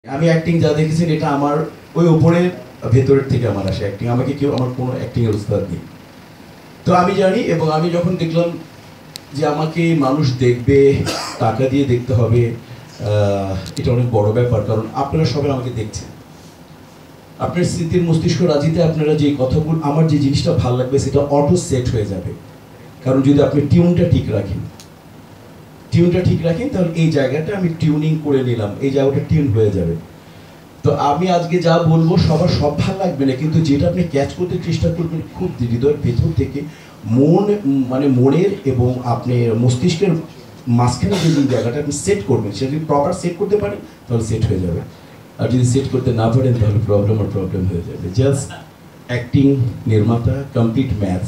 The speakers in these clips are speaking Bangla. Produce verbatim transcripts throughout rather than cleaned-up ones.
আমি অ্যাক্টিং যা দেখেছেন এটা আমার ওই উপরের ভেতরের থেকে আমার আসে অ্যাক্টিং। আমাকে কেউ আমার কোনো অ্যাক্টিংয়ের উস্তাদ নেই। তো আমি জানি, এবং আমি যখন দেখলাম যে আমাকে মানুষ দেখবে, টাকা দিয়ে দেখতে হবে, এটা অনেক বড় ব্যাপার। কারণ আপনারা সবাই আমাকে দেখছেন, আপনার স্মৃতির মস্তিষ্ক রাজিতে আপনারা যে কথাগুলো, আমার যে জিনিসটা ভালো লাগবে সেটা অটো সেট হয়ে যাবে। কারণ যদি আপনি টিউনটা ঠিক রাখেন টিউনটা ঠিক রাখেন তাহলে এই জায়গাটা আমি টিউনিং করে নিলাম, এই জায়গাটা টিউন হয়ে যাবে। তো আমি আজকে যা বলবো সবার সব ভালো লাগবে না, কিন্তু যেটা আপনি ক্যাচ করতে চেষ্টা করবেন খুব হৃদয়ের ভেতর থেকে, মন মানে মনের এবং আপনি মস্তিষ্কের মাঝখানে যে জায়গাটা আপনি সেট করবেন, সেটা যদি প্রপার সেট করতে পারেন তাহলে সেট হয়ে যাবে। আর যদি সেট করতে না পারেন তাহলে প্রবলেম আর প্রবলেম হয়ে যাবে। জাস্ট অ্যাক্টিং, নির্মাতা, কমপ্লিট ম্যাথস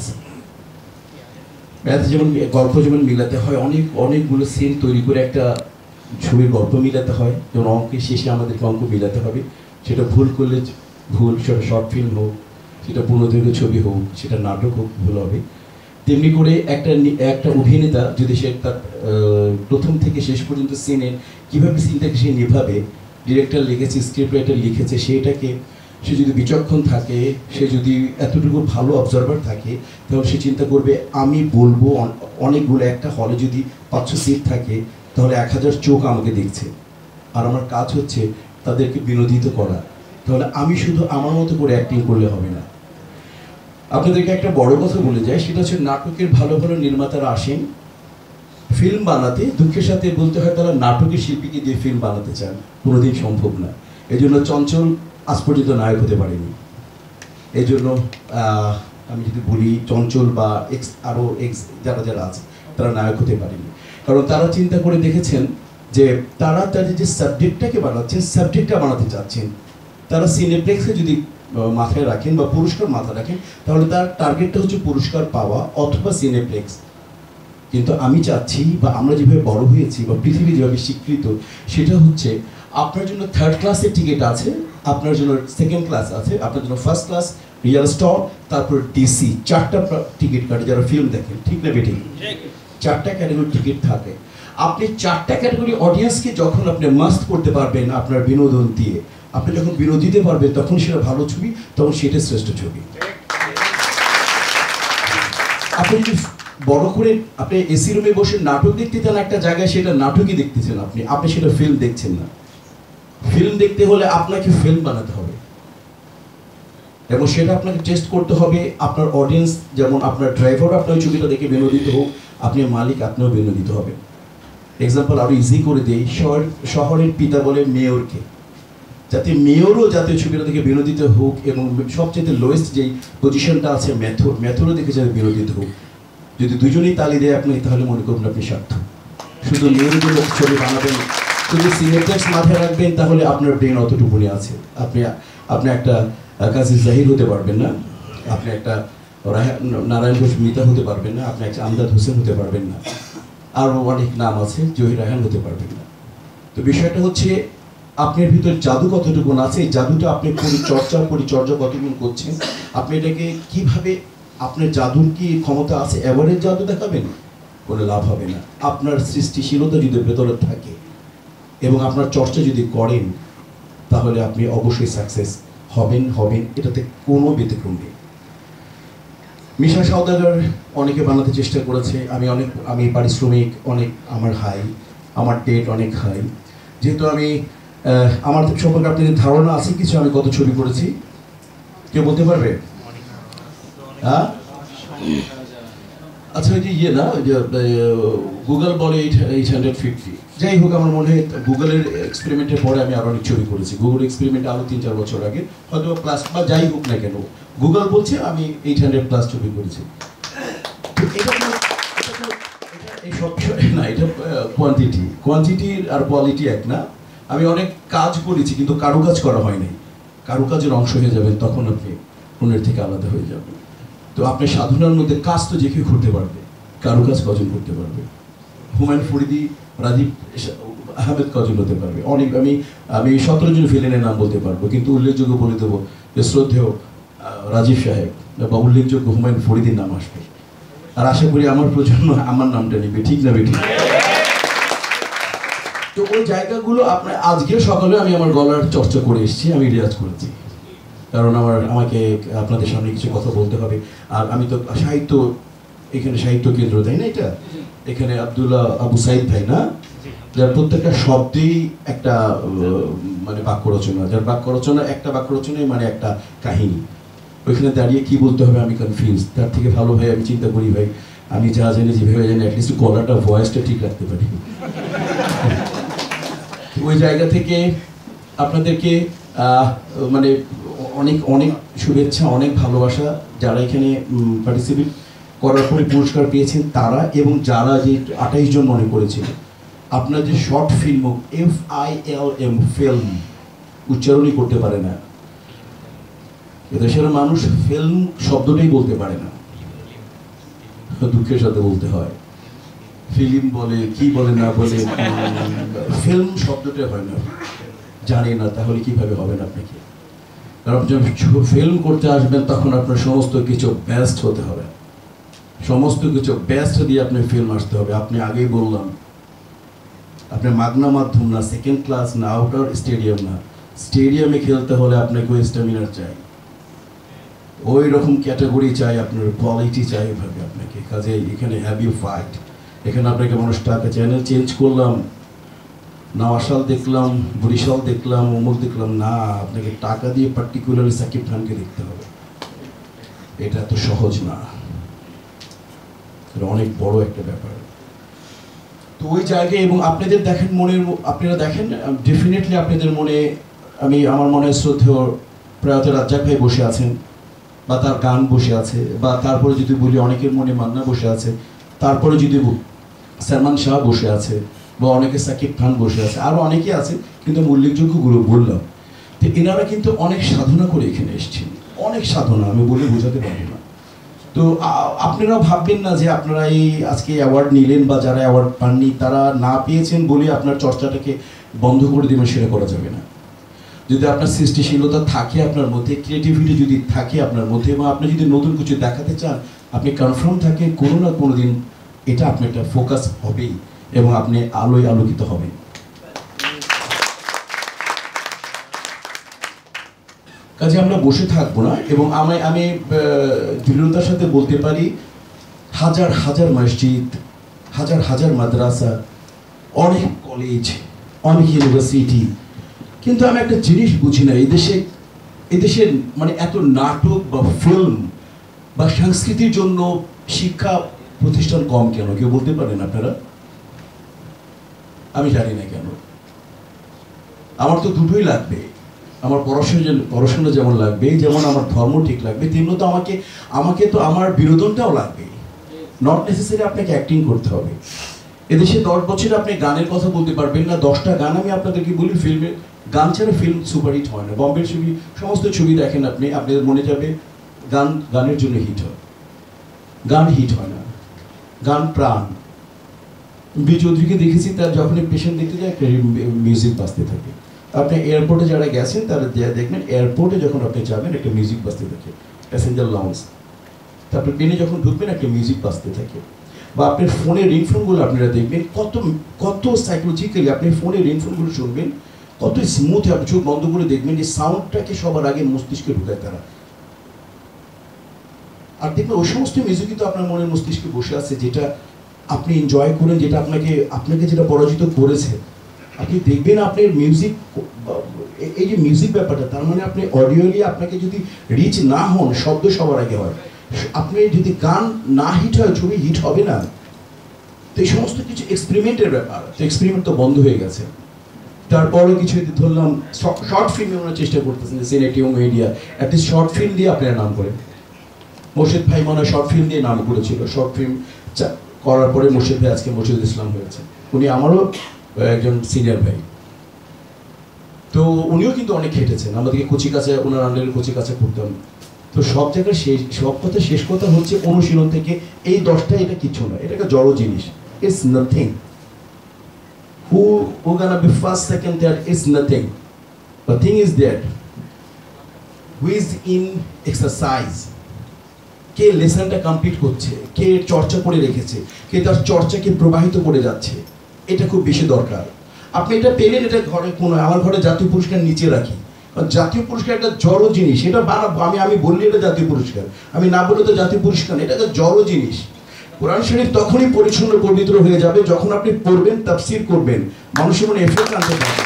ম্যাথ যেমন গল্প যেমন মিলাতে হয়, অনেক অনেকগুলো সিন তৈরি করে একটা ছবির গল্প মিলাতে হয়। যেমন অঙ্কের শেষে আমাদেরকে অঙ্ক মিলাতে হবে, সেটা ভুল করলে ভুল, সেটা শর্ট ফিল্ম হোক, সেটা পূর্ণদৈর্ঘ্য ছবি হোক, সেটা নাটক হোক, ভুল হবে। তেমনি করে একটা একটা অভিনেতা যদি সে তার প্রথম থেকে শেষ পর্যন্ত সিনের কীভাবে সিনটাকে সে নিভাবে, ডিরেক্টর লিখেছে, স্ক্রিপ্ট রাইটার লিখেছে, সেইটাকে সে যদি বিচক্ষণ থাকে, সে যদি এতটুকু ভালো অবজারভার থাকে, তাহলে সে চিন্তা করবে আমি বলবো অনেকগুলো, একটা হলে যদি পাঁচশো সিট থাকে তাহলে এক হাজার চোখ আমাকে দেখছে, আর আমার কাজ হচ্ছে তাদেরকে বিনোদিত করা। তাহলে আমি শুধু আমার মতো করে অ্যাক্টিং করলে হবে না। আপনাদেরকে একটা বড় কথা বলে যায়, সেটা হচ্ছে নাটকের ভালো ভালো নির্মাতারা আসেন ফিল্ম বানাতে, দুঃখের সাথে বলতে হয় তারা নাটকের শিল্পীকে দিয়ে ফিল্ম বানাতে চান, কোনোদিন সম্ভব না। এই জন্য চঞ্চল আজ পর্যন্ত নায়ক হতে পারেনি। এই জন্য আমি যদি বলি চঞ্চল বা এক্স আরও এক্স যারা যারা আছে তারা নায়ক হতে পারেনি, কারণ তারা চিন্তা করে দেখেছেন যে তারা তাদের যে সাবজেক্টটাকে বানাচ্ছেন, সাবজেক্টটা বানাতে চাচ্ছেন। তারা সিনেপ্লেক্সে যদি মাথায় রাখেন বা পুরস্কার মাথায় রাখেন, তাহলে তার টার্গেটটা হচ্ছে পুরস্কার পাওয়া অথবা সিনেপ্লেক্স। কিন্তু আমি চাচ্ছি, বা আমরা যেভাবে বড় হয়েছি বা পৃথিবী যেভাবে স্বীকৃত, সেটা হচ্ছে আপনার জন্য থার্ড ক্লাসের টিকিট আছে, আপনার জন্য সেকেন্ড ক্লাস আছে, আপনার জন্য ফার্স্ট ক্লাস, রিয়াল স্টল, তারপর ডিসি, চারটা টিকিট কাটে যারা ফিল্ম দেখেন, ঠিক না বেঠিক? চারটা ক্যাটাগরি টিকিট থাকে। আপনি চারটা ক্যাটাগরি অডিয়েন্সকে যখন আপনি মাস্ট করতে পারবেন আপনার বিনোদন দিয়ে, আপনি যখন বিনোদ দিতে পারবেন, তখন সেটা ভালো ছবি, তখন সেটা শ্রেষ্ঠ ছবি। আপনি যদি বড় করে আপনি এসি রুমে বসে নাটক দেখতে চান একটা জায়গায়, সেটা নাটকই দেখতেছেন আপনি, আপনি সেটা ফিল্ম দেখছেন না। ফিল্ম দেখতে হলে আপনাকে ফিল্ম বানাতে হবে, এবং সেটা আপনাকে টেস্ট করতে হবে। আপনার অডিয়েন্স যেমন আপনার ড্রাইভার আপনার ছবিটা দেখে বিনোদিত হোক, আপনি মালিক আপনিও বিনোদিত হবে। এক্সাম্পল আরো ইজি করে দিই, শহর শহরের পিতা বলে মেয়রকে, যাতে মেয়রও যাতে ছবিটা দেখে বিনোদিত হোক, এবং সবচেয়ে লোয়েস্ট যেই পজিশনটা আছে মেথর, মেথরও দেখে যাতে বিনোদিত হোক। যদি দুজনেই তালি দেয় আপনি, তাহলে মনে করবেন আপনি সার্থক। শুধু মেয়রের জন্য ছবি বানাবেন, শুধু সিনেপ্লেক্স মাথায় রাখবেন, তাহলে আপনার ব্রেন অতটুকুনি আছে। আপনি আপনি একটা কাজী জাহির হতে পারবেন না, আপনি একটা নারায়ণ ঘোষ মিতা হতে পারবেন না, আপনি একটা আমদাদ হোসেন হতে পারবেন না, আরও অনেক নাম আছে, জহির রায়হান হতে পারবেন না। তো বিষয়টা হচ্ছে আপনার ভিতর জাদু কতটুকুন আছে, এই জাদুটা আপনি পরিচর্যা পরিচর্যা কতটুকুন করছেন, আপনি এটাকে কিভাবে, আপনার জাদুর কি ক্ষমতা আছে এভারেজ জাদু দেখাবেন, কোনো লাভ হবে না। আপনার সৃষ্টিশীলতা যদি ভেতরে থাকে এবং আপনার চর্চা যদি করেন, তাহলে আপনি অবশ্যই সাকসেস হবেন হবেন এটাতে কোনো ব্যতিক্রম নেই। মিশা সওদাগর অনেকে বানাতে চেষ্টা করেছে, আমি অনেক আমি পারিশ্রমিক অনেক আমার হাই, আমার ডেট অনেক হাই। যেহেতু আমি আমার সম্পর্কে আপনাদের ধারণা আছে কিছু, আমি কত ছবি করেছি কেউ বলতে পারবে? হ্যাঁ, আচ্ছা, ওই যে ইয়ে না, ওই যে গুগল বলে এইট এইট হান্ড্রেড ফিফটি, যাই হোক, আমার মনে হয় গুগলের এক্সপেরিমেন্টের পরে আমি আরও অনেক ছবি করেছি। গুগল এক্সপেরিমেন্ট আরও তিন চার বছর আগে, হয়তো প্লাস বা যাই হোক না কেন, গুগল বলছে আমি এইট হান্ড্রেড প্লাস ছবি করেছি। এটা এই সব না, এটা কোয়ান্টিটি কোয়ান্টিটির আর কোয়ালিটি এক না। আমি অনেক কাজ করেছি, কিন্তু কারুকাজ করা হয় নাই। কারুকাজের অংশ হয়ে যাবেন, তখন আপনি অন্যের থেকে আলাদা হয়ে যাবেন। তো আপনি সাধনার মধ্যে কাজ তো যে কেউ করতে পারবে, কারুকাজ কজন করতে পারবে? হুমায়ুন ফরিদি, রাজীব আহমেদ কজন হতে পারবে? অনেক, আমি আমি সতেরো জন ভিলেনের নাম বলতে পারবো, কিন্তু উল্লেখযোগ্য বলে দেবো যে শ্রদ্ধেয় রাজীব সাহেব বা উল্লেখযোগ্য হুমায়ুন ফরিদির নাম আসবে। আর আশা করি আমার প্রজন্ম আমার নামটা নেবে, ঠিক না বেঠিক? তো ওই জায়গাগুলো আপনার আজকেও সকালে আমি আমার গলার চর্চা করে এসেছি, আমি রিয়াজ করেছি, কারণ আমার আমাকে আপনাদের সামনে কিছু কথা বলতে হবে। আর আমি তো সাহিত্য, এখানে সাহিত্য কেন্দ্র, তাই না? এটা এখানে আব্দুল্লাহ আবু সাইদ ভাই না, যার প্রত্যেকটা শব্দেই একটা মানে বাক্য রচনা, যার বাক্য রচনা একটা বাক্য রচনাই মানে একটা কাহিনী। ওইখানে দাঁড়িয়ে কি বলতে হবে আমি কনফিউজ। তার থেকে ভালো ভাই আমি চিন্তা করি ভাই আমি যা জানি যেভাবে জানি অ্যাটলিস্ট গলাটা ভয়েসটা ঠিক রাখতে পারি। ওই জায়গা থেকে আপনাদেরকে মানে অনেক অনেক শুভেচ্ছা, অনেক ভালোবাসা যারা এখানে পার্টিসিপেট করার পরে পুরস্কার পেয়েছেন তারা, এবং যারা যে আঠাইশ জন মনে করেছিল। আপনার যে short film, F I L M film উচ্চারণই করতে পারে না এদেশের মানুষ, ফিল্ম শব্দটাই বলতে পারে না, দুঃখের সাথে বলতে হয়। ফিল্ম বলে কি বলে না বলে, ফিল্ম শব্দটা হয় না, জানে না, তাহলে কিভাবে হবেন আপনাকে? কারণ যখন ফিল্ম করতে আসবেন তখন আপনার সমস্ত কিছু বেস্ট হতে হবে, সমস্ত কিছু বেস্ট দিয়ে আপনি ফিল্ম আসতে হবে। আপনি আগেই বললাম আপনি মাগনা মাধ্যম না, সেকেন্ড ক্লাস না, আউটার স্টেডিয়াম না, স্টেডিয়ামে খেলতে হলে আপনাকে ওই স্ট্যামিনার চাই, ওই রকম ক্যাটাগরি চাই, আপনার কোয়ালিটি চাই ভাবে আপনাকে। কাজে এখানে হ্যাভ ইউ ফাইট। এখানে আপনাকে মানুষ টাকা চ্যানেল চেঞ্জ করলাম, নওয়াশাল দেখলাম, বরিশাল দেখলাম, অমুক দেখলাম না, আপনাকে টাকা দিয়ে পার্টিকুলারলি সাকিব খানকে দেখতে হবে। এটা এত সহজ না, এটা অনেক বড় একটা ব্যাপার। তো ওই জায়গায় এবং আপনাদের দেখেন মনের, আপনারা দেখেন ডেফিনেটলি আপনাদের মনে, আমি আমার মনে শ্রদ্ধেয় প্রয়াত রাজ্জাক ভাই বসে আছেন, বা তার গান বসে আছে, বা তারপরে যদি বলি অনেকের মনে মান্না বসে আছে, তারপরে যদি সালমান শাহ বসে আছে, বা অনেকে সাকিব খান বসে আছে, আরও অনেকে আছে, কিন্তু আমি উল্লেখযোগ্যগুলো বললাম। তো এনারা কিন্তু অনেক সাধনা করে এখানে এসেছেন, অনেক সাধনা, আমি বলে বোঝাতে পারবো না। তো আপনারাও ভাববেন না যে আপনারা এই আজকে অ্যাওয়ার্ড নিলেন বা যারা অ্যাওয়ার্ড পাননি তারা না পেয়েছেন বলে আপনার চর্চাটাকে বন্ধ করে দেবেন, সেটা করা যাবে না। যদি আপনার সৃষ্টিশীলতা থাকে আপনার মধ্যে, ক্রিয়েটিভিটি যদি থাকে আপনার মধ্যে, এবং আপনি যদি নতুন কিছু দেখাতে চান, আপনি কনফার্ম থাকেন কোনো না কোনো দিন এটা আপনার একটা ফোকাস হবেই এবং আপনি আলোয় আলোকিত হবেন। কাজে আমরা বসে থাকবো না, এবং আমি আমি দৃঢ়তার সাথে বলতে পারি হাজার হাজার মসজিদ, হাজার হাজার মাদ্রাসা, অনেক কলেজ, অনেক ইউনিভার্সিটি, কিন্তু আমি একটা জিনিস বুঝি না, এদেশে এদেশের মানে এত নাটক বা ফিল্ম বা সংস্কৃতির জন্য শিক্ষা প্রতিষ্ঠান কম কেন? কেউ বলতে পারেন আপনারা? আমি জানি না কেন। আমার তো দুটোই লাগবে, আমার পড়াশোনা পড়াশোনা যেমন লাগবে, যেমন আমার ধর্ম ঠিক লাগবে, তেমনি তো আমাকে আমাকে তো আমার বিনোদনটাও লাগবে। নট নেসেসারি আপনাকে অ্যাক্টিং করতে হবে। এদেশে দশ বছরে আপনি গানের কথা বলতে পারবেন না। দশটা গান আমি আপনাদেরকে বলি, ফিল্মে গান ছাড়া ফিল্ম সুপারহিট হয় না। বম্বের ছবি, সমস্ত ছবি দেখেন আপনি, আপনাদের মনে যাবে গান গানের জন্য হিট হয়, গান হিট হয় না, গান প্রাণ। বি চৌধুরীকে দেখেছি, তার যখনই পেশেন্ট দেখতে যায় একটা মিউজিক বাজতে থাকে। আপনি এয়ারপোর্টে যারা গেছেন তারা দেখবেন এয়ারপোর্টে যখন আপনি যাবেন একটা মিউজিক বাজতে থাকে, প্যাসেঞ্জার লাউঞ্জ। তারপরে প্লেনে যখন ঢুকবেন একটা মিউজিক বাজতে থাকে। বা আপনার ফোনের রিংফোনগুলো আপনারা দেখবেন কত কত সাইকোলজিক্যালি আপনি ফোনের রিংফোনগুলো শুনবেন কত স্মুথ, আপনি চোখ বন্ধ করে দেখবেন যে সাউন্ডটাকে সবার আগে মস্তিষ্কে ঢুকায় তারা। আর দেখবেন ওই সমস্ত মিউজিকই তো আপনার মনের মস্তিষ্কে বসে আছে, যেটা আপনি এনজয় করেন, যেটা আপনাকে আপনাকে যেটা পরাজিত করেছে। আপনি দেখবেন আপনার মিউজিক, এই যে মিউজিক ব্যাপারটা, তার মানে আপনি অডিওলি আপনাকে যদি রিচ না হন, শব্দ সবার আগে হয়। আপনি যদি গান না হিট হয়, ছবি হিট হবে না। তো এই সমস্ত কিছু এক্সপেরিমেন্টের ব্যাপার, তো এক্সপেরিমেন্ট তো বন্ধ হয়ে গেছে। তারপরে কিছু ধরলাম শর্ট ফিল্মে আমরা চেষ্টা করতেছেন, সিনেটিও মিডিয়া অ্যাটলিস্ট শর্ট ফিল্ম দিয়ে আপনারা নাম করেন। মোর্শেদ ভাই মনে হয় শর্ট ফিল্ম দিয়ে নাম করেছিল, শর্ট ফিল্ম করার পরে মোর্শেদ ভাই আজকে মোর্শেদ ইসলাম হয়েছে। উনি আমারও একজন সিনিয়র ভাই, তো উনিও কিন্তু অনেক খেটেছেন, আমাদেরকে কচি কাছে, ওনার আন্ডারে কচি কাছে করতাম। তো সব জায়গায় শেষ, সব কথা শেষ কথা হচ্ছে অনুশীলন থেকে। এই দশটা এটা কিছু না, এটা একটা জড় জিনিস, it's nothing. Who who gonna be first, second, third? It's nothing. The thing is that who is in exercise, কে লেসনটা কমপ্লিট করছে, কে চর্চা করে রেখেছে, কে তার চর্চাকে প্রবাহিত করে যাচ্ছে, এটা খুব বেশি দরকার। আপনি এটা পেলেন, এটা ঘরে কোনো আমার ঘরে জাতীয় পুরস্কার নিচে রাখি, কারণ জাতীয় পুরস্কার একটা জড় জিনিস, এটা বানাবো আমি আমি বললি এটা জাতীয় পুরস্কার, আমি না বললে তো জাতীয় পুরস্কার, এটা একটা জড় জিনিস। কোরআন শরীফ তখনই পরিচ্ছন্ন পবিত্র হয়ে যাবে যখন আপনি পড়বেন, তাফসীর করবেন, মানুষের মনে এফেক্ট আনতে পারবেন।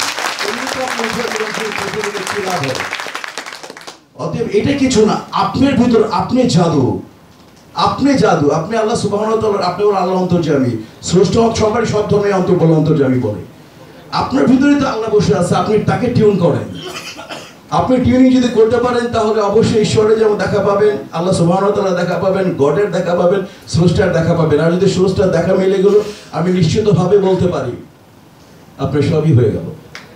অতএব এটা কিছু না, আপনার ভিতর আপনি জাদু, আপনি জাদু, আপনি আল্লাহ সুবহানাহু ওয়া তাআলা, আপনি আল্লাহ অন্তর্যামী, স্রষ্টা সবারই সব ধর্মে অন্তর বলে অন্তর্যামী বলে। আপনার ভিতরে তো আল্লাহ বসে আছে, আপনি তাকে টিউন করেন। আপনি টিউনিং যদি করতে পারেন তাহলে অবশ্যই ঈশ্বরের যেমন দেখা পাবেন, আল্লাহ সুবহানাহু ওয়া তাআলা দেখা পাবেন, গডের দেখা পাবেন, স্রষ্টার দেখা পাবেন। আর যদি স্রষ্টার দেখা মিলে গেল, আমি নিশ্চিতভাবে বলতে পারি আপনার সবই হয়ে গেল।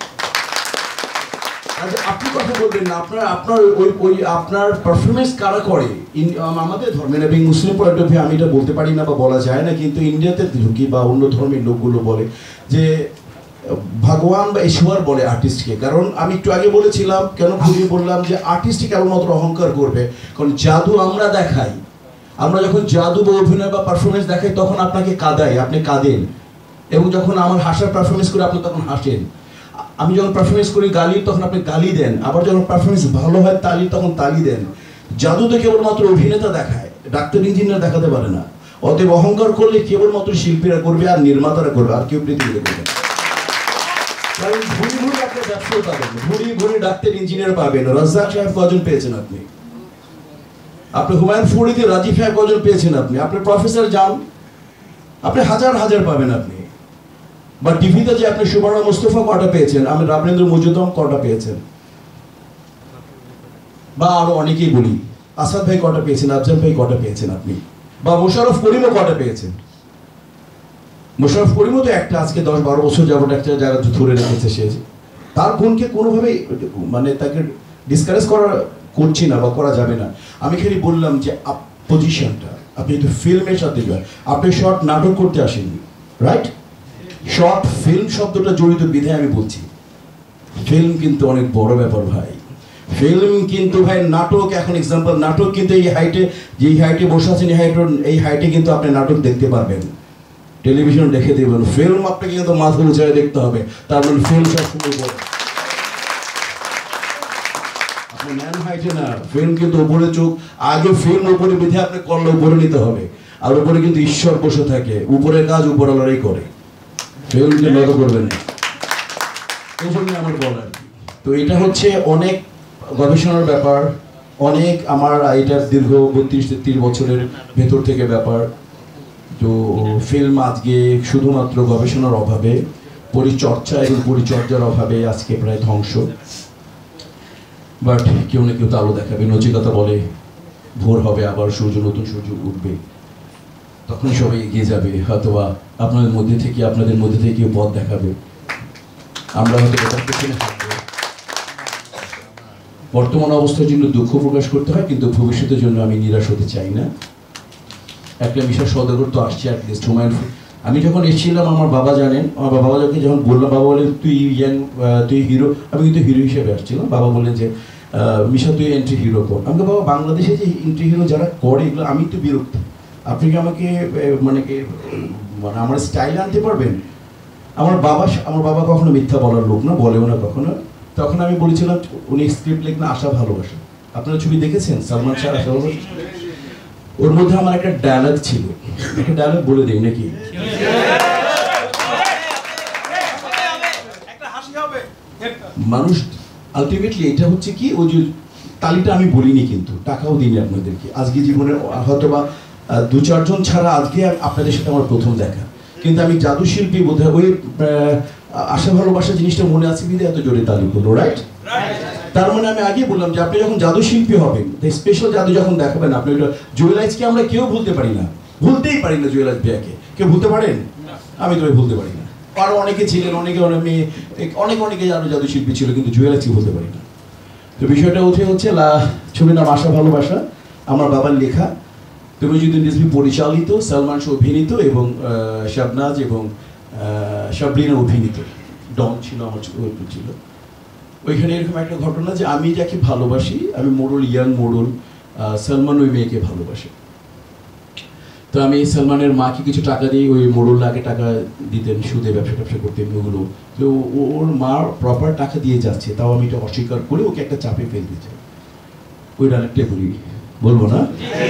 আপনি কথা বলবেন না, আপনার আপনার ওই ওই আপনার পারফরমেন্স কারা করে আমাদের ধর্মের এবং মুসলিম পয়েন্ট অফ ভিউ আমি এটা বলতে পারি না বা বলা যায় না, কিন্তু ইন্ডিয়াতে ঢুকি বা অন্য ধর্মের লোকগুলো বলে যে ভগবান বা ঈশ্বর বলে আর্টিস্টকে। কারণ আমি একটু আগে বলেছিলাম, কেন ঘুরিয়ে বললাম যে আর্টিস্টই কেবলমাত্র অহংকার করবে, কারণ জাদু আমরা দেখাই, আমরা যখন জাদু বা অভিনয় বা পারফরমেন্স দেখাই তখন আপনাকে কাঁদাই, আপনি কাঁদেন, এবং যখন আমার হাসার পারফরমেন্স করে আপনি তখন হাসেন। আমি যখন পারফরমেন্স করি গালি, তখন আপনি গালি দেন, আবার যখন পারফরমেন্স ভালো হয় তালি, তখন তালি দেন। জাদু তো কেবলমাত্র অভিনেতা দেখায়, ডাক্তার ইঞ্জিনিয়ার দেখাতে পারে না। অতএব অহংকার করলে কেবলমাত্র শিল্পীরা করবে আর নির্মাতারা করবে, আর কেউ পৃথিবীতে করবে না। কারণ ঘুরি ঘুরি আপনি ব্যবসায়ী পাবেন, ঘুরি ঘুরি ডাক্তার ইঞ্জিনিয়ার পাবেন। রাজ্জাক সাহেব কজন পেয়েছেন আপনি? আপনি হুমায়ুন ফরিদি, রাজীব সাহেব কজন পেয়েছেন আপনি? আপনি প্রফেসর যান, আপনি হাজার হাজার পাবেন আপনি। বা টিভিতে যে আপনি সুবর্ণা মুস্তফা কটা পেয়েছেন, আমি রাবীন্দ্র মজুমদার কটা পেয়েছেন, বা আরো অনেকেই বলি, আসাদ ভাই কটা পেয়েছেন, আফজাল ভাই কটা পেয়েছেন আপনি, বা মোশাররফ করিমও কটা পেয়েছেন। মোশাররফ করিমও তো একটা আজকে দশ বারো বছর যাবত একটা জায়গা ধরে রেখেছে সে, তার গুণকে কোনোভাবেই মানে তাকে ডিসকারেজ করা করছি না বা করা যাবে না। আমি খালি বললাম যে পজিশনটা, আপনি তো ফিল্মের সাথে আপনি শর্ট নাটক করতে আসেননি, রাইট? শর্ট ফিল্ম শব্দটা জড়িত বিধায় আমি বলছি, ফিল্ম কিন্তু অনেক বড় ব্যাপার ভাই। ফিল্ম কিন্তু ভাই নাটক, এখন এক্সাম্পল নাটক কিন্তু এই হাইটে, যেই হাইটে বসে আছেন এই হাইটে এই হাইটে কিন্তু আপনি নাটক দেখতে পারবেন, টেলিভিশন দেখে দেবেন। ফিল্ম আপনাকে কিন্তু মাথা উঁচায় দেখতে হবে, তার মানে ফিল্ম সবসময় বড়, আপনি ম্যান হাইটে না, ফিল্ম কিন্তু উপরে চোখ, আগে ফিল্ম উপরে বিধে আপনি করলে উপরে নিতে হবে, আর উপরে কিন্তু ঈশ্বর বসে থাকে, উপরের কাজ উপরওয়ালাই করে, ফিল্মকে নত করবেন না, এই জন্য আমার বলার। তো এটা হচ্ছে অনেক গবেষণার ব্যাপার, অনেক আমার এটা দীর্ঘ বত্রিশ তেত্রিশ বছরের ভেতর থেকে ব্যাপার। তো ফিল্ম আজকে শুধুমাত্র গবেষণার অভাবে, পরিচর্চা এবং পরিচর্যার অভাবে আজকে প্রায় ধ্বংস। বাট কেউ না কেউ তো আলো দেখাবে, নচিকেতা বলে ভোর হবে, আবার সূর্য, নতুন সূর্য উঠবে, তখন সবাই এগিয়ে যাবে। হয়তোবা আপনাদের মধ্যে থেকে আপনাদের মধ্যে থেকে কেউ পথ দেখাবে, আমরা হয়তো এটার পেছনে থাকবো। বর্তমান অবস্থার জন্য দুঃখ প্রকাশ করতে হয়, কিন্তু ভবিষ্যতের জন্য আমি নিরাশ হতে চাই না। একটা বিশাল সদাগর তো আসছে অ্যাটলিস্ট হুমায়ুন। আমি যখন এসেছিলাম আমার বাবা জানেন, আমার বাবা যাকে যখন বললাম, বাবা বলেন তুই ইয়াং, তুই হিরো, আমি কিন্তু হিরো হিসেবে আসছিলাম। বাবা বললেন যে মিশা তুই এন্ট্রি হিরো কর। আমাকে বাবা বাংলাদেশে যে এন্ট্রি হিরো যারা করে এগুলো আমি একটু বিরক্ত, আপনি কি আমাকে মানে কি মানে আমার স্টাইল আনতে পারবেন? আমার বাবা আমার বাবা কখনো মিথ্যা বলার লোক না, বলেও না কখনো। তখন আমি বলেছিলাম, উনি স্ক্রিপ্ট লেখেন আশা ভালোবাসা, আপনারা ছবি দেখেছেন সালমান শাহ আশা ভালোবাসা, ওর মধ্যে আমার একটা ডায়ালগ ছিল, একটা ডায়ালগ বলে দিই নাকি? মানুষ আলটিমেটলি এটা হচ্ছে কি, ওই যে তালিটা আমি বলিনি কিন্তু টাকাও দিইনি আপনাদেরকে আজকে জীবনে, হয়তো বা দু চারজন ছাড়া আজকে আপনাদের সাথে আমার প্রথম দেখা। কিন্তু আমি জাদু শিল্পী বোধহয় ওই আশা ভালোবাসা জিনিসটা মনে আছে বিধে এত জোরে তালি বললো, রাইট? তার মানে আমি আগে বললাম যে আপনি যখন জাদু শিল্পী হবেন, স্পেশাল জাদু যখন দেখাবেন, আপনি ওইটা জুয়েলাইজকে আমরা কেউ ভুলতে পারি না, ভুলতেই পারি না জুয়েলাইজ বিয়াকে, কেউ ভুলতে পারেন? আমি তো ভুলতে পারি না। আরো অনেকে ছিলেন, অনেকে অনেক মেয়ে, অনেক অনেকে আরো জাদু শিল্পী ছিল, কিন্তু জুয়েলাইজকে বলতে পারি না। তো বিষয়টা উঠে হচ্ছে ছবির নাম আশা ভালোবাসা, আমার বাবার লেখা, তুমি যদি রিজভি পরিচালিত, সালমান শাহ অভিনীত এবং শাবনাজ এবং শাবলিনা অভিনীত। ডন ছিল আমার ছিল ওইখানে। এরকম একটা ঘটনা যে আমি যাকে ভালোবাসি, আমি মোড়ল, ইয়াং মোড়ল, সালমান ওই মেয়েকে ভালোবাসে। তো আমি সালমানের মাকে কিছু টাকা দিয়ে ওই মোড়লটাকে টাকা দিতেন, সুদে ব্যবসা ট্যাবসা করতেন ওগুলো। তো ওর মা প্রপার টাকা দিয়ে যাচ্ছে, তাও আমি এটা অস্বীকার করে ওকে একটা চাপে ফেলতে চাই। ওই ডাইরেক্টে বলি, বলবো না?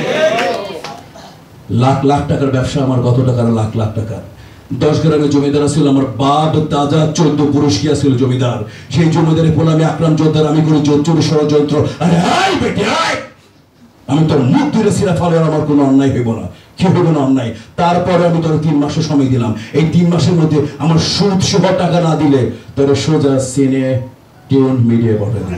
লাখ লাখ টাকার ব্যবসা আমার, কত টাকার লাখ লাখ টাকার। দশ গ্রামের জমিদার ছিল আমার বাপ দাদা, চোদ্দ পুরুষ কি ছিল জমিদার। সেই জমিদারে বলে আমি আকরাম জোরদার, আমি করি জোর ষড়যন্ত্র। আরে আয় বেটে আয়, আমি তোর মুখ ধরে সিরা ফেলে আমার কোনো অন্যায় হইব না, কি হইব না অন্যায়। তারপরে আমি তোর তিন মাসের সময় দিলাম, এই তিন মাসের মধ্যে আমার সুদ সহ টাকা না দিলে তোর সোজা সিনে টিউন মিডিয়া পাঠা দিন।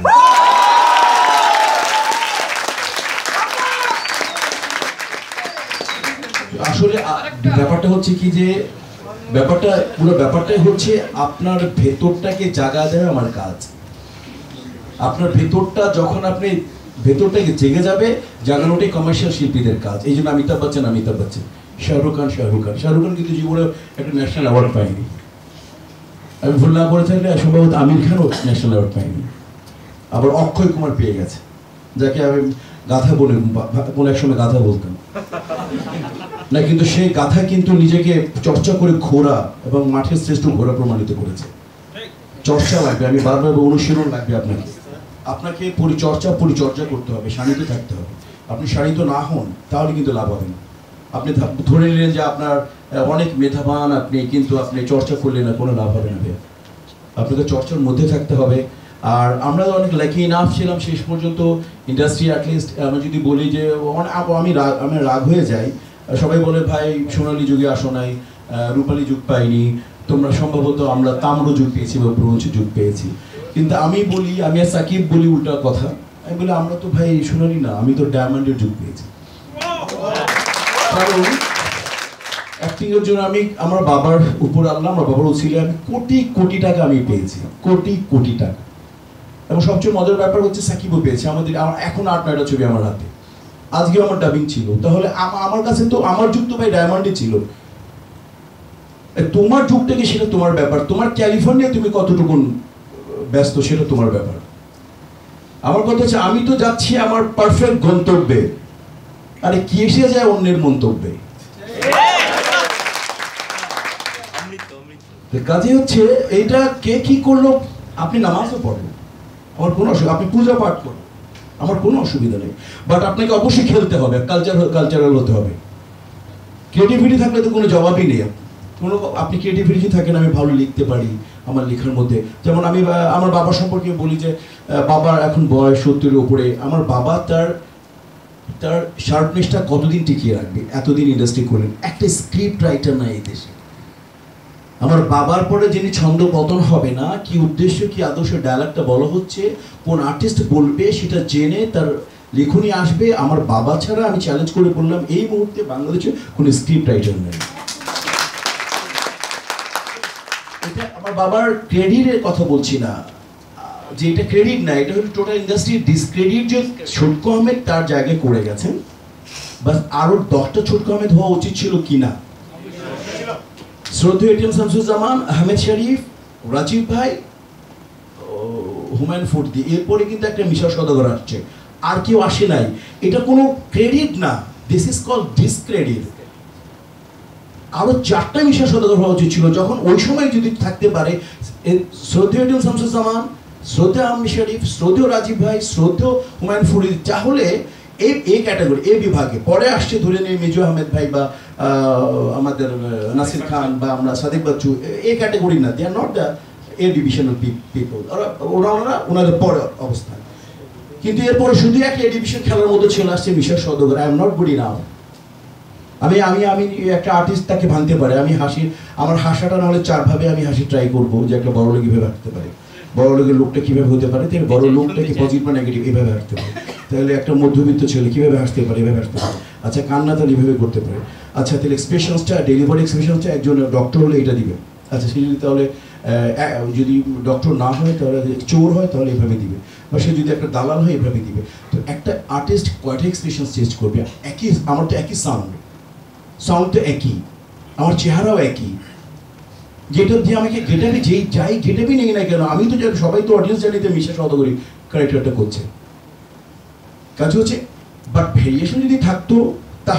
আসলে ব্যাপারটা হচ্ছে কি যে ব্যাপারটা পুরো ব্যাপারটাই হচ্ছে আপনার ভেতরটাকে জাগা দেওয়া আমার কাজ। আপনার ভেতরটা যখন আপনি ভেতরটাকে জেগে যাবে, জাগানোটাই কমার্শিয়াল শিল্পীদের কাজ। এই জন্য অমিতাভ বচ্চন অমিতাভ বচ্চন, শাহরুখ খান শাহরুখ খান শাহরুখ খান কিন্তু জীবনে একটা ন্যাশনাল অ্যাওয়ার্ড পায়নি। আমি ভুল না করে থাকলে সম্ভবত আমির খানও ন্যাশনাল অ্যাওয়ার্ড পায়নি। আবার অক্ষয় কুমার পেয়ে গেছে, যাকে আমি গাথা বলে কোনো এক সময় গাথা বলতাম না, কিন্তু সেই গাথা কিন্তু নিজেকে চর্চা করে ঘোড়া এবং মাঠের শ্রেষ্ঠ ঘোড়া প্রমাণিত করেছে। চর্চা লাগবে, আমি বারবার অনুশীলন লাগবে আপনাকে আপনাকে পরিচর্চা পরিচর্যা করতে হবে, শাণিত থাকতে হবে। আপনি শাণিত না হন তাহলে কিন্তু লাভ হবে না। আপনি ধরে নিলেন যে আপনার অনেক মেধাবান আপনি, কিন্তু আপনি চর্চা করলে না, কোনো লাভ হবে না। আপনাকে চর্চার মধ্যে থাকতে হবে। আর আমরা অনেক লাকি ইনাফ ছিলাম শেষ পর্যন্ত ইন্ডাস্ট্রি, অ্যাটলিস্ট আমি যদি বলি যে আমি রাগ আমি রাগ হয়ে যাই, সবাই বলে ভাই সোনালী যুগে আসো নাই, রূপালী যুগ পাইনি, তোমরা সম্ভবত আমরা তাম্র যুগ পেয়েছি বা ব্রোঞ্জ যুগ পেয়েছি। কিন্তু আমি বলি, আমি আর সাকিব বলি উল্টা কথা, আমি বলি আমরা তো ভাই সোনালী না, আমি তো ডায়মন্ডের যুগ পেয়েছি। কারণ অ্যাক্টিং এর জন্য আমি আমার বাবার উপর আল্লাহ, আমার বাবার উছিলে আমি কোটি কোটি টাকা আমি পেয়েছি, কোটি কোটি টাকা। এবং সবচেয়ে মজার ব্যাপার হচ্ছে সাকিবও পেয়েছে। আমাদের এখন আট নয়টা ছবি আমার হাতে, আজকেও আমার ডাবিং ছিল। তাহলে আমার কাছে তো আমার যুগ তো ভাই ডায়মন্ডে ছিল। তোমার যুগটাকে সেটা তোমার ব্যাপার, তোমার ক্যালিফোর্নিয়া তুমি কতটুকু ব্যস্ত সেটা তোমার ব্যাপার। আমার কথা হচ্ছে আমি তো যাচ্ছি আমার পারফেক্ট গন্তব্যে, আরে কি এসে যায় অন্যের মন্তব্যে। কাজে হচ্ছে এইটা কে কি করলো, আপনি নামাজও পড়েন, আমার কোনো অসুবিধা, আপনি পূজা পাঠ করেন, আমার কোনো অসুবিধা নেই। বাট আপনাকে অবশ্যই খেলতে হবে, কালচার কালচারাল হতে হবে। ক্রিয়েটিভিটি থাকলে তো কোনো জবাবই নেই। কোনো আপনি ক্রিয়েটিভিটি থাকেন, আমি ভালো লিখতে পারি আমার লেখার মধ্যে। যেমন আমি আমার বাবা সম্পর্কে বলি যে বাবার এখন বয়স সত্তরের উপরে, আমার বাবা তার তার শার্পনেসটা কতদিন টিকিয়ে রাখবে, এতদিন ইন্ডাস্ট্রি করলেন, একটা স্ক্রিপ্ট রাইটার নাই এই দেশে। আমার বাবার পরে যিনি ছন্দ পতন হবে না, কি উদ্দেশ্য কি আদর্শ ডায়ালগটা বলা হচ্ছে, কোন আর্টিস্ট বলবে সেটা জেনে তার লেখনী আসবে। আমার বাবা ছাড়া আমি চ্যালেঞ্জ করে বললাম এই মুহূর্তে বাংলাদেশে কোনো স্ক্রিপ্ট রাইটার নেই। এটা আমার বাবার ক্রেডিটের কথা বলছি না, যে এটা ক্রেডিট না, এটা হলো টোটাল ইন্ডাস্ট্রির ডিসক্রেডিট। যে ছোটকু আহমেদ তার জায়গায় করে গেছেন, বাস আরো দশটা ছোটকু আহমেদ হওয়া উচিত ছিল কিনা। শ্রদ্ধেয় এটিএম শামসুজ্জামান, আহমেদ শরীফ, রাজীব ভাই, হুমায়ুন ফরদি, এরপরে কিন্তু একটা মিশা সওদাগর আসছে, আর কেউ আসে নাই। এটা কোনো ক্রেডিট না, দিস ইজ কল ডিসক্রেডিট। আরো চারটা মিশা সওদাগর হওয়া উচিত ছিল। যখন ওই সময় যদি থাকতে পারে শ্রদ্ধেয় এটিএম শামসুজ্জামান, শ্রদ্ধেয় আহমেদ শরীফ, শ্রদ্ধেয় রাজীব ভাই, শ্রদ্ধেয় হুমায়ুন ফরদি, তাহলে এই এই ক্যাটাগরি এই বিভাগে পরে আসছে ধরে নিয়ে মিজু আহমেদ ভাই বা আমাদের নাসির খান বা আমরা সাদিক বাচ্চু, এই ক্যাটাগরি না, they are not the A divisional people, ওরা ওরা ওনাদের পরে অবস্থান। কিন্তু এরপরে শুধু একটা এ ডিভিশন খেলার মতো ছেলে আসছে Misha Sawdagar. I am not good enough. আমি আমি আমি একটা আর্টিস্ট তাকে ভাঙতে পারে, আমি হাসি আমার হাসাটা না হলে চারভাবে আমি হাসি ট্রাই করবো যে একটা বড় লোক কীভাবে হাঁটতে পারে, বড় লোকের লোকটা কীভাবে হতে পারে, তাহলে বড় লোকটাকে পজিটিভ বা নেগেটিভ এইভাবে হাঁটতে পারে। তাহলে একটা মধ্যবিত্ত ছেলে কীভাবে হাসতে পারে, এভাবে হাসতে পারে। আচ্ছা কান্না তাহলে এভাবে করতে পারে। আচ্ছা তাহলে এক্সপ্রেশনসটা, ডেলিভারি এক্সপ্রেশনসটা একজন ডক্টর হলে এটা দিবে। আচ্ছা সে যদি তাহলে যদি ডক্টর না হয় তাহলে চোর হয় তাহলে এভাবে দিবে, বা সে যদি একটা দালাল হয় এভাবে দিবে। তো একটা আর্টিস্ট কয়টা এক্সপ্রেশন চেঞ্জ করবে? একই, আমার তো একই সাউন্ড, সাউন্ড তো একই, আমার চেহারাও একই, যেটা দিয়ে আমাকে গেটাবি যেই যাই গেটাবি নেই না কেন, আমি তো জানি, সবাই তো অডিয়েন্স জানি যে মিশা সওদাগর ক্যারেক্টারটা করছে। কাজ হচ্ছে বাট ভেরিয়েশন যদি থাকতো তাহলে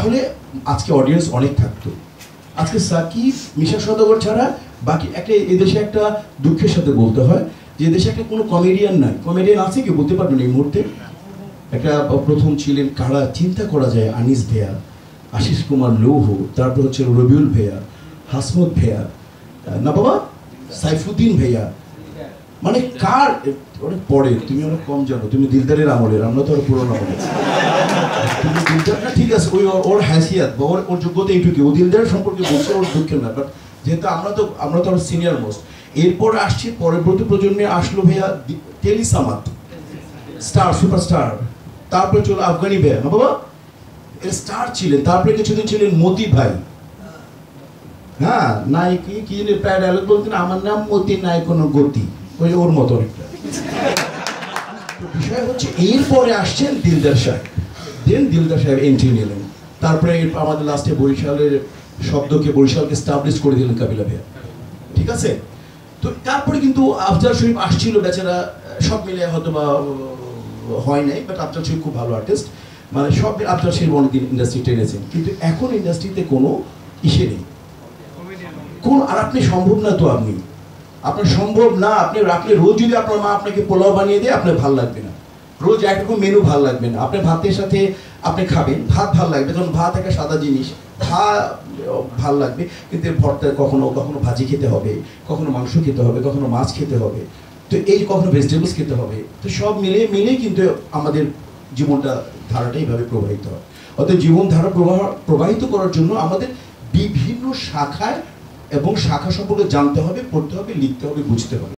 আজকে অডিয়েন্স অনেক থাকতো। আজকে সাকিব, মিশা সওদাগর ছাড়া বাকি একটা এদেশে একটা দুঃখের সাথে বলতে হয় যে দেশে একটা কোনো কমেডিয়ান নাই। কমেডিয়ান আছে কি বলতে পারবেন এই মুহূর্তে? একটা প্রথম ছিলেন কারা, চিন্তা করা যায়, আনিস ভাইয়া, আশিস কুমার লৌহ, তারপর হচ্ছে রবিউল ভাইয়া, হাসমত ভাইয়া, না বাবা সাইফুদ্দিন ভাইয়া, মানে কার অনেক পরে, তুমি অনেক কম জানো, তুমি দিলদারের আমলের, আমরা তো আরো পুরোনো আমলের। তুমি দিলদার না, ঠিক আছে, ওই ওর হ্যাসিয়াত বা ওর ওর যোগ্যতা এইটুকু, ও দিলদার সম্পর্কে বলছে, ওর দুঃখের না, বাট যেহেতু আমরা তো আমরা তো আরো সিনিয়র মোস্ট। এরপর আসছি পরবর্তী প্রজন্মে আসলো ভাইয়া টেলি সামাদ, স্টার, সুপারস্টার, তারপরে চলো আফগানি ভাইয়া, না বাবা স্টার ছিলেন, তারপরে কিছুদিন ছিলেন মতি ভাই, হ্যাঁ নাই কি কি প্রায় ডায়লগ বলতেন, আমার নাম মতি, নাই কোনো গতি, ওই ওর মতো একটা। বিষয় হচ্ছে এরপরে আসছেন দিলদার সাহেব, দেন দিলদার সাহেব এন্ট্রি নিলেন, তারপরে আমাদের লাস্টে বরিশালের শব্দকে, বরিশালকে স্টাবলিশ করে দিলেন কাবিলা ভাইয়া, ঠিক আছে। তো তারপরে কিন্তু আফজাল শরীফ আসছিল বেচারা, সব মিলে হয়তো বা হয় নাই, বাট আফজাল শরীফ খুব ভালো আর্টিস্ট, মানে সব আফজাল শরীফ অনেকদিন ইন্ডাস্ট্রি টেনেছেন, কিন্তু এখন ইন্ডাস্ট্রিতে কোনো ইসে নেই কোন, আর আপনি সম্ভব না, তো আপনি আপনার সম্ভব না, আপনি আপনি রোজ যদি আপনার মা আপনাকে পোলাও বানিয়ে দেয়, আপনার ভালো লাগবে না, রোজ একরকম মেনু ভালো লাগবে না, আপনি ভাতের সাথে আপনি খাবেন, ভাত ভালো লাগবে, কারণ ভাত একটা সাদা জিনিস, ভাত ভাল লাগবে, কিন্তু ভর্তা কখনো কখনো ভাজি খেতে হবে, কখনো মাংস খেতে হবে, কখনো মাছ খেতে হবে, তো এই কখনো ভেজিটেবলস খেতে হবে, তো সব মিলে মিলে কিন্তু আমাদের জীবনটা ধারাটা এইভাবে প্রবাহিত হয়। অর্থাৎ জীবনধারা প্রবাহ প্রবাহিত করার জন্য আমাদের বিভিন্ন শাখায় এবং শাখা সম্পর্কে জানতে হবে, পড়তে হবে, লিখতে হবে, বুঝতে হবে।